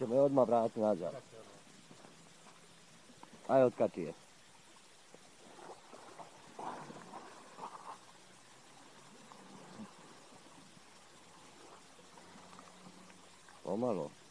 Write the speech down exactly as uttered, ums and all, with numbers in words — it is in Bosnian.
ćemo je odmah vratiti nazad. Aj, otkači je. Pomalo.